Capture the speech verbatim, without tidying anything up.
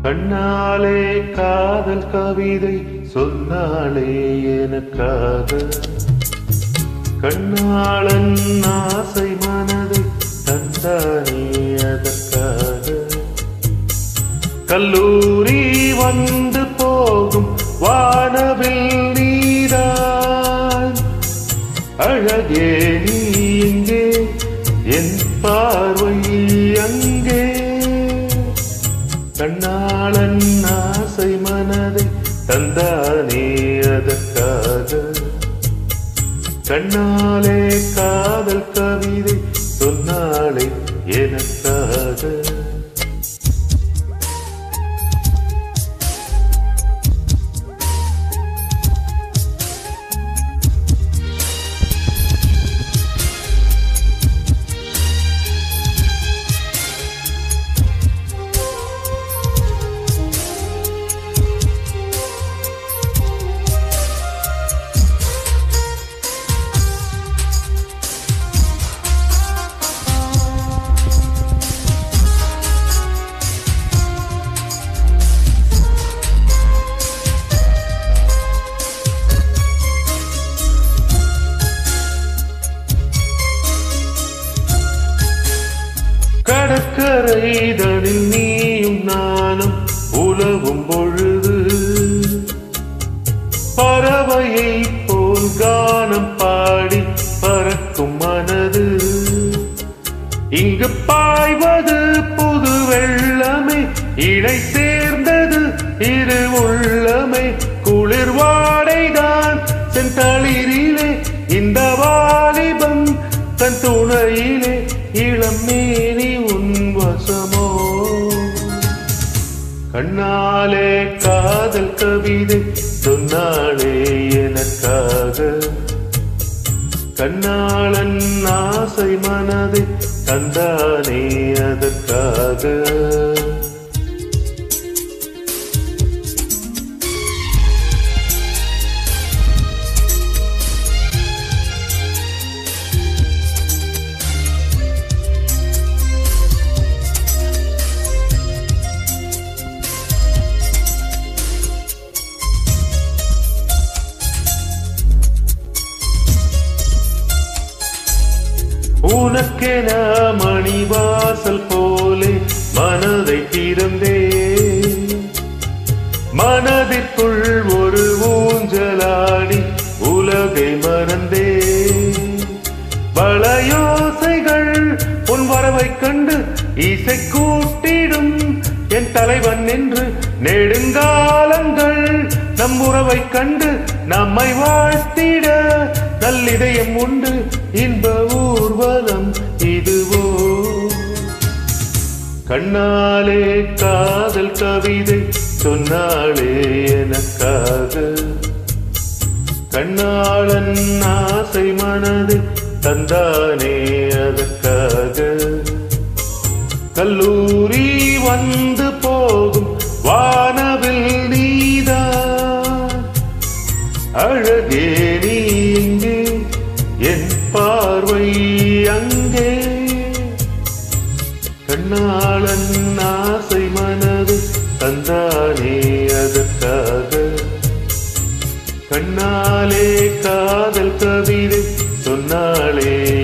கண்ணாலே காதல் கவிதை சொன்னாலே எனக்காக கண்ணாளன் ஆசை மனதை தந்தானே அதற்காக கல்லூரி வந்து போகும் வானவில் நீதான் அழகே நீ இங்கே என் பார்வை அங்கே கண்ணாளன் ஆசை மனதை தந்தானே அதற்காக கண்ணாலே காதல் கவிதை சொன்னாலே எனக்காக கடற்கரைதனில் நீயும் நானும் உலவும் பொழுது பறவையை போல் கானம் பாடி பறக்கும் மனது இங்கு பாய்வது புது வெள்ளமே இணை சேர்ந்தது இரு உள்ளமே குளிர் வாடைதான் செந்தளிரிலே இந்த வாலிபம் தன் துணையிலே இளம் மேனி உன் வசமோ கண்ணாலே காதல் கவிதை சொன்னாலே எனக்காக கண்ணாளன் ஆசை மனதை தந்தானே அதற்காக உனக்கென மணிவாசல் போலே மனதை திறந்தே மனதிற்குள் ஒரு ஊஞ்சலாடி உலகை மறந்தே வளையோசைகள் உன் வரவை கண்டு இசை கூட்டிடும் என் தலைவன் என்று நெடுங்காலங்கள் நம் உறவை கண்டு நம்மை வாழ்த்திட நல்லிதயம் உண்டு இன்ப ஊர்வலம் இதுவோ கண்ணாலே காதல் கவிதை சொன்னாலே எனக்காக கண்ணாளன் ஆசை மனதை தந்தானே அதற்காக கல்லூரி வந்து போகும் வானவில் நீதான் அழகே நீ இங்கே என் பார்வை அங்கே கண்ணாளன் ஆசை மனது தந்தானே அதற்காக கண்ணாலே காதல் கவிதை சொன்னாலே